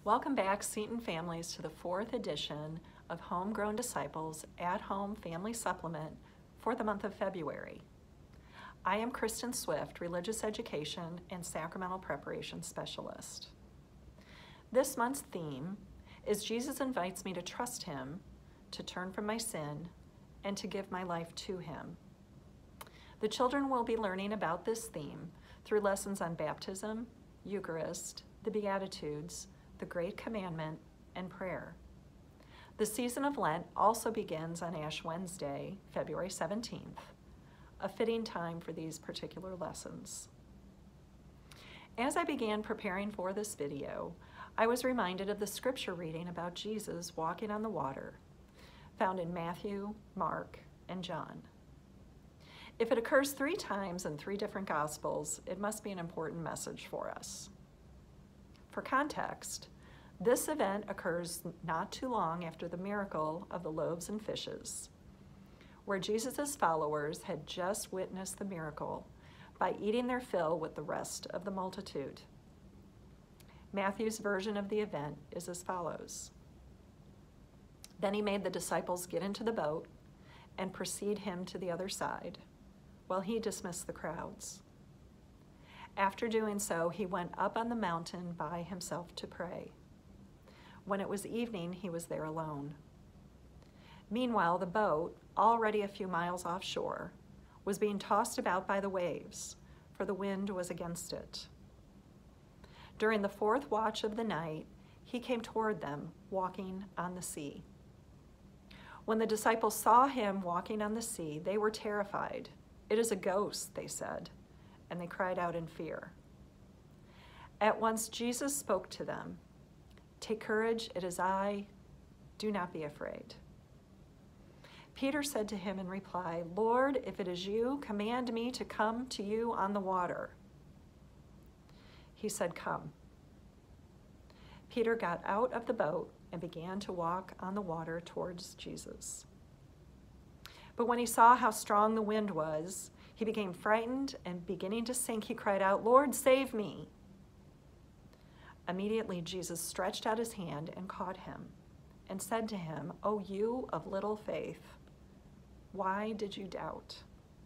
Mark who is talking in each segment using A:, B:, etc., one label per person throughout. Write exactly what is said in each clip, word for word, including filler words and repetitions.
A: Welcome back, Seton families, to the fourth edition of Homegrown Disciples at-Home Family Supplement for the month of February. I am Kristen Swift, Religious Education and Sacramental Preparation Specialist. This month's theme is Jesus invites me to trust Him, to turn from my sin, and to give my life to Him. The children will be learning about this theme through lessons on baptism, Eucharist, the Beatitudes, the Great Commandment, and prayer. The season of Lent also begins on Ash Wednesday, February seventeenth, a fitting time for these particular lessons. As I began preparing for this video, I was reminded of the scripture reading about Jesus walking on the water, found in Matthew, Mark, and John. If it occurs three times in three different Gospels, it must be an important message for us. For context, this event occurs not too long after the miracle of the loaves and fishes, where Jesus' followers had just witnessed the miracle by eating their fill with the rest of the multitude. Matthew's version of the event is as follows. Then he made the disciples get into the boat and precede him to the other side, while he dismissed the crowds. After doing so, he went up on the mountain by himself to pray. When it was evening, he was there alone. Meanwhile, the boat, already a few miles offshore, was being tossed about by the waves, for the wind was against it. During the fourth watch of the night, he came toward them, walking on the sea. When the disciples saw him walking on the sea, they were terrified. "It is a ghost," they said, and they cried out in fear. At once Jesus spoke to them. "Take courage, it is I. Do not be afraid." Peter said to him in reply, "Lord, if it is you, command me to come to you on the water." He said, "Come." Peter got out of the boat and began to walk on the water towards Jesus. But when he saw how strong the wind was, he became frightened, and beginning to sink, he cried out, "Lord, save me." Immediately Jesus stretched out his hand and caught him and said to him, "O you of little faith, why did you doubt?"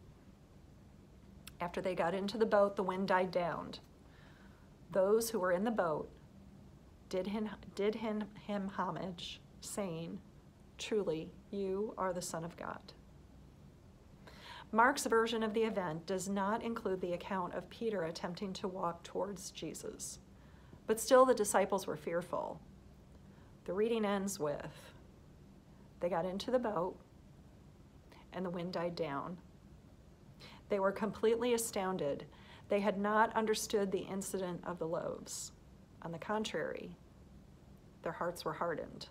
A: After they got into the boat, the wind died down. Those who were in the boat did him, did him, him homage, saying, "Truly, you are the Son of God." Mark's version of the event does not include the account of Peter attempting to walk towards Jesus, but still the disciples were fearful. The reading ends with, they got into the boat and the wind died down. They were completely astounded. They had not understood the incident of the loaves. On the contrary, their hearts were hardened.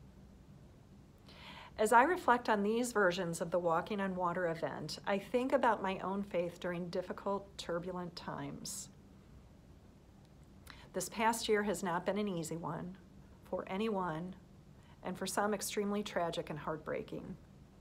A: As I reflect on these versions of the walking on water event, I think about my own faith during difficult, turbulent times. This past year has not been an easy one for anyone, and for some extremely tragic and heartbreaking.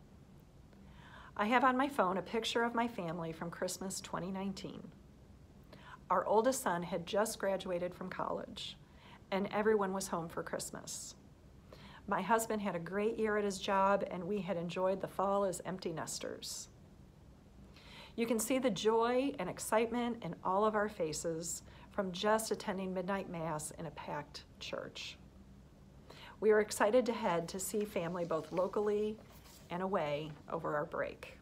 A: I have on my phone a picture of my family from Christmas twenty nineteen. Our oldest son had just graduated from college, and everyone was home for Christmas. My husband had a great year at his job, and we had enjoyed the fall as empty nesters. You can see the joy and excitement in all of our faces from just attending midnight mass in a packed church. We are excited to head to see family both locally and away over our break.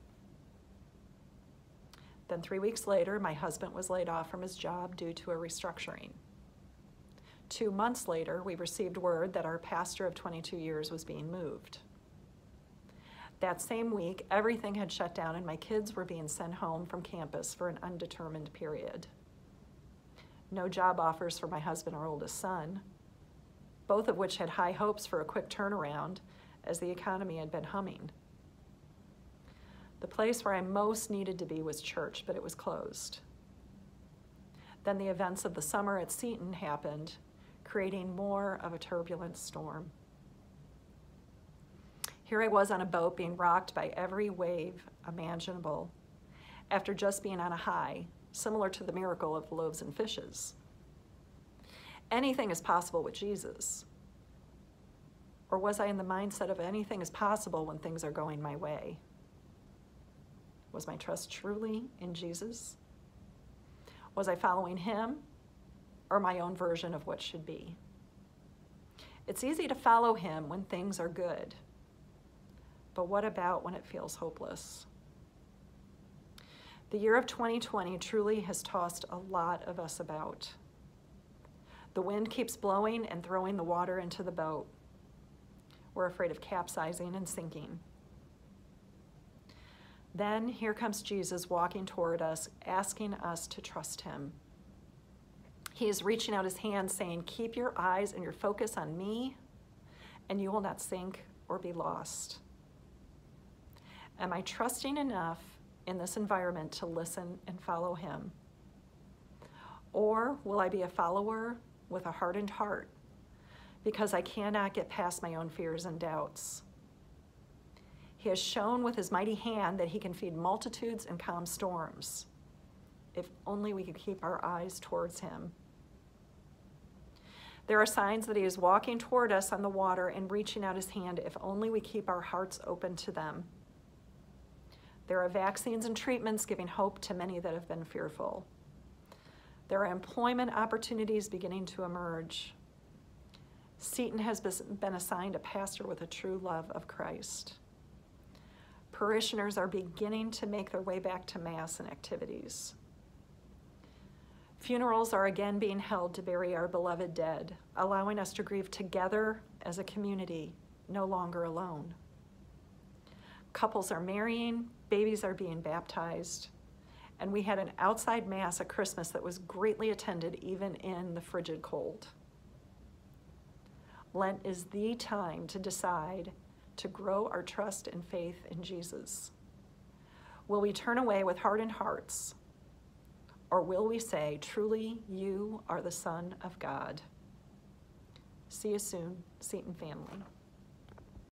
A: Then three weeks later, my husband was laid off from his job due to a restructuring. Two months later, we received word that our pastor of twenty-two years was being moved. That same week, everything had shut down and my kids were being sent home from campus for an undetermined period. No job offers for my husband, our oldest son, both of which had high hopes for a quick turnaround as the economy had been humming. The place where I most needed to be was church, but it was closed. Then the events of the summer at Seton happened, creating more of a turbulent storm. Here I was on a boat being rocked by every wave imaginable after just being on a high, similar to the miracle of the loaves and fishes. anything is possible with Jesus? Or was I in the mindset of anything is possible when things are going my way? Was my trust truly in Jesus? Was I following him or my own version of what should be? It's easy to follow him when things are good, but what about when it feels hopeless? The year of twenty twenty truly has tossed a lot of us about. The wind keeps blowing and throwing the water into the boat. We're afraid of capsizing and sinking. Then here comes Jesus walking toward us, asking us to trust him. He is reaching out his hand saying, keep your eyes and your focus on me, and you will not sink or be lost. Am I trusting enough in this environment to listen and follow him? Or will I be a follower with a hardened heart because I cannot get past my own fears and doubts? He has shown with his mighty hand that he can feed multitudes and calm storms. If only we could keep our eyes towards him. There are signs that he is walking toward us on the water and reaching out his hand if only we keep our hearts open to them. There are vaccines and treatments giving hope to many that have been fearful. There are employment opportunities beginning to emerge. Seton has been assigned a pastor with a true love of Christ. Parishioners are beginning to make their way back to Mass and activities. Funerals are again being held to bury our beloved dead, allowing us to grieve together as a community, no longer alone. Couples are marrying, babies are being baptized, and we had an outside Mass at Christmas that was greatly attended even in the frigid cold. Lent is the time to decide to grow our trust and faith in Jesus. Will we turn away with hardened hearts, or will we say, truly, you are the Son of God? See you soon, Seton family.